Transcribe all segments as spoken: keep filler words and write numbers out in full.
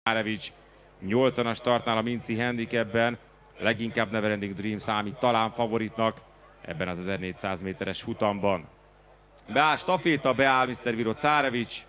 Zárevics nyolcvanas startnál a Minci handicapben, leginkább Neverending Dream számít talán favoritnak ebben az ezernégyszáz méteres futamban. Beáll staféta, beáll miszter Viro Zárevics,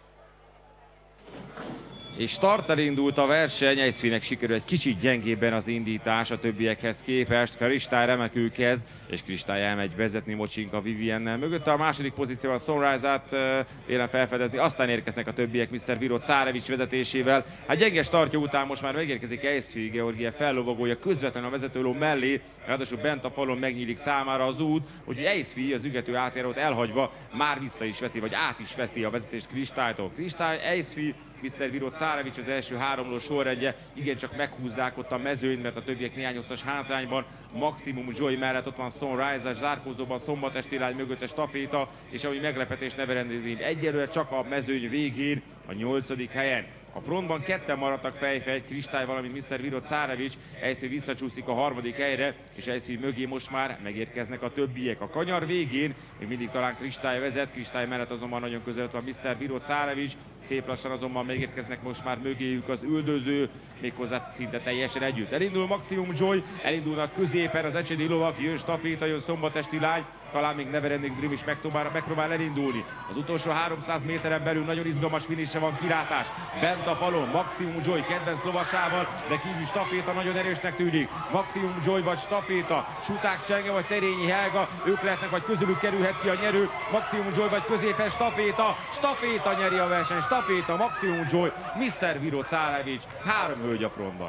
és starttal indult a verseny. Ejszfinek sikerül egy kicsit gyengébben az indítás a többiekhez képest. Kristály remekül kezd, és Kristály elmegy vezetni Mocsinka Viviennel. Mögötte a második pozícióval Sunrise-át vélem felfedezni, aztán érkeznek a többiek miszter Viro Zárevics vezetésével. Hát gyenge startja után most már megérkezik Ejszfi Georgiev fellovagolja közvetlenül a vezetőló mellé, ráadásul bent a falon megnyílik számára az út, hogy Ejszfi az ügető átjárót elhagyva már vissza is veszi, vagy át is veszi a vezetést Kristálytól. Kristály, Ejszfi, miszter Viro Zárevics az első háromló sorrendje, igencsak meghúzzák ott a mezőnyt, mert a többiek néhány osztas hátrányban. Maximum Joy mellett ott van Sunrise, a zárkózóban Szombatesti Lány mögötte staféta, és ami meglepetés Neverending Dream egyelőre csak a mezőny végén, a nyolcadik helyen. A frontban ketten maradtak fejfej, Kristály, valamint miszter Viro Zárevics. Ejszfi visszacsúszik a harmadik helyre, és Ejszfi mögé most már megérkeznek a többiek. A kanyar végén még mindig talán Kristály vezet, Kristály mellett azonban nagyon közel van miszter Viro Zárevics. Szép lassan azonban megérkeznek most már mögéjük az üldöző, méghozzá szinte teljesen együtt. Elindul Maximum Joy, elindulnak középen az ecsedi lovak, jön staféta, jön Szombatesti Lány, talán még Neverending Dream is megpróbál, megpróbál elindulni. Az utolsó háromszáz méteren belül nagyon izgalmas finisre van, kilátás. Bent a falon Maximum Joy kedvenc lovasával, de kívül staféta nagyon erősnek tűnik. Maximum Joy vagy staféta, Suták Csenge vagy Terényi Helga, ők lehetnek, vagy közülük kerülhet ki a nyerő. Maximum Joy vagy középen staféta, staféta nyeri a verseny, staféta, Maximum Joy, miszter Viro Zárevics, három hölgy a frontban.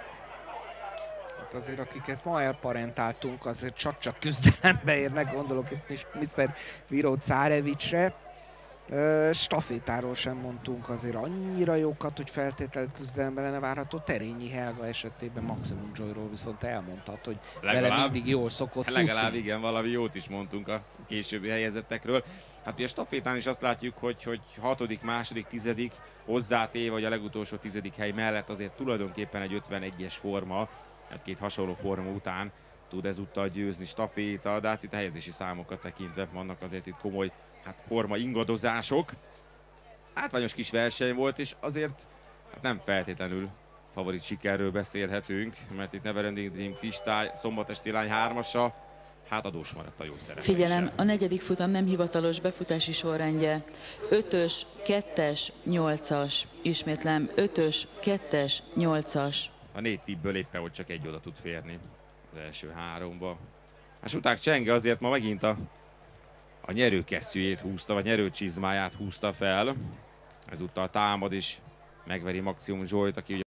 Azért akiket ma elparentáltunk, azért csak-csak küzdelembe érnek, gondolok itt is miszter Viro Zárevicsre. Stafétáról sem mondtunk azért annyira jókat, hogy feltétlenül küzdelembe lenne várható. Terényi Helga esetében Maximum Joyról viszont elmondhat, hogy legalább, vele mindig jól szokott futni. Legalább igen, valami jót is mondtunk a későbbi helyezettekről. Hát ugye a stafétán is azt látjuk, hogy, hogy hatodik, második, tizedik hozzátéve, vagy a legutolsó tizedik hely mellett azért tulajdonképpen egy ötvenegyes forma, hát két hasonló forma után tud ezúttal győzni staféta, de hát itt a helyezési számokat tekintve vannak azért itt komoly hát forma ingadozások. Hátványos kis verseny volt, és azért hát nem feltétlenül favorit sikerről beszélhetünk, mert itt Neverending Dream, Kristály, Szombatesti Lány hármasa, hát adós maradt a jó szerepel. Figyelem, a negyedik futam nem hivatalos befutási sorrendje. ötös, kettes, nyolcas. Ismétlem, ötös, kettes, nyolcas. A négy tippből éppen, hogy csak egy oda tud férni az első háromba. A Suták Csenge azért ma megint a, a nyerőkesztyűjét húzta, vagy nyerőcsizmáját húzta fel. Ezúttal támad is megveri Maximum Joyt, aki ugye